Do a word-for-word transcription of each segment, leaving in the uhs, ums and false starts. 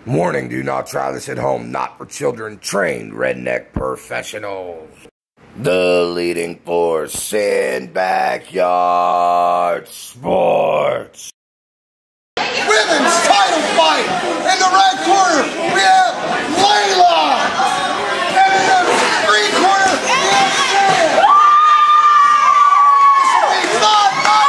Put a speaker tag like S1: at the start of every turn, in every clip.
S1: Warning, do not try this at home. Not for children. Trained redneck professionals. The leading force in backyard sports.
S2: Women's title fight. In the red corner, we have LAYLA. And in the green corner, we have SAMM. This will be not, not,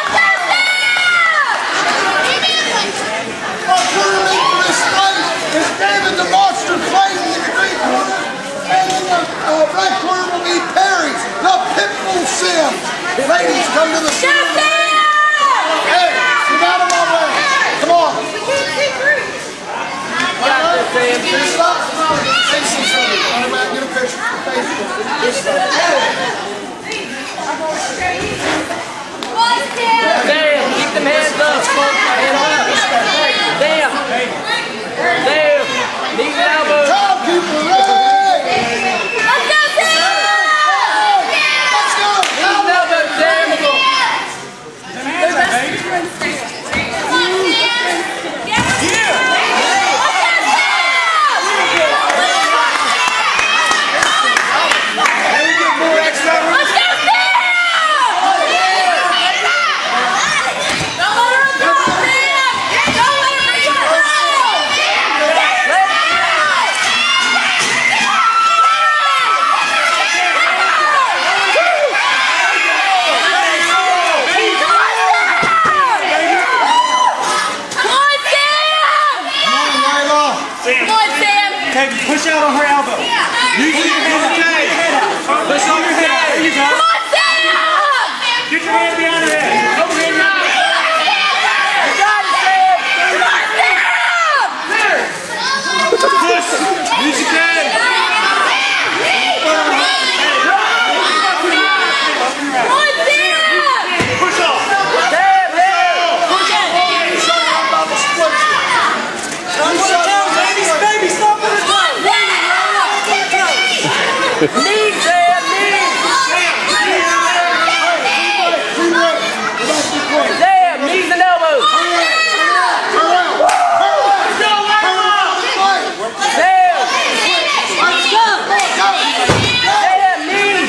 S2: Our cornerman for this fight is David the Monster Clayton in the green corner. And in the uh, red corner will be Perry, the Pitbull Sim. Ladies, come to the center. Hey, get out of my way. Come on. We can't see through. Got this, Sam. Stop. Say something. All right, get a picture for Facebook.
S3: Damn, keep them hands up. Hands up. Damn. Damn. Knees and elbows.
S2: Top people, ready.
S3: Let's go, Sam.
S2: Let's go.
S3: Knees and elbows, Sam.
S4: Push out on her elbow. Yeah. Use your head up. Push on your head up. There you go. Come on, Sam! Get your hand behind her head. Over here now. You got it, Sam. Come on, Sam! Push. Use your head. Come on, Sam! Push off. Sam, push off. Baby, stop it. Knees, Sam, knees! Sam, knees and elbows! Sam! Sam, knees!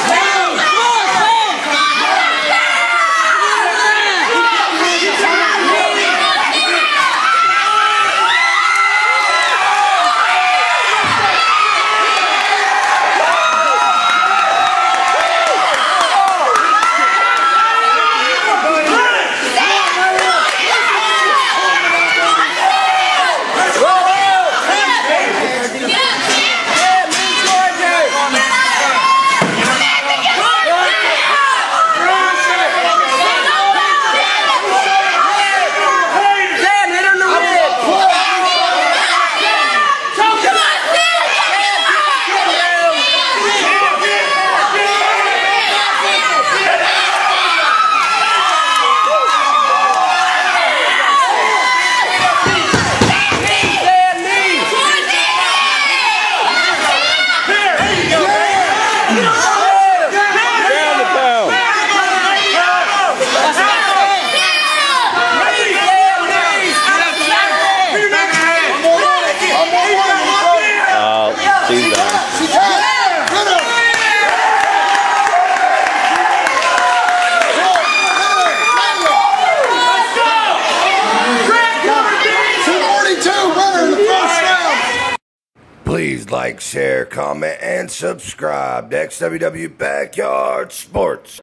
S1: Please like, share, comment, and subscribe to X W W Backyard Sports.